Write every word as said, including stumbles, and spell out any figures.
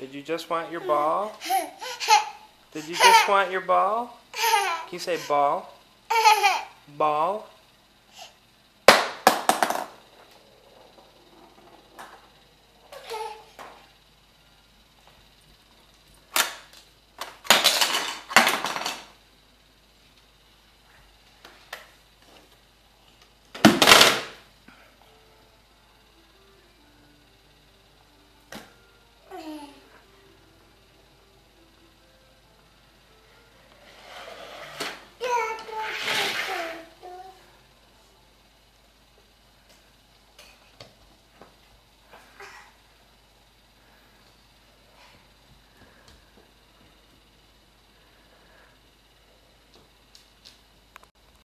Did you just want your ball? Did you just want your ball? Can you say ball? Ball?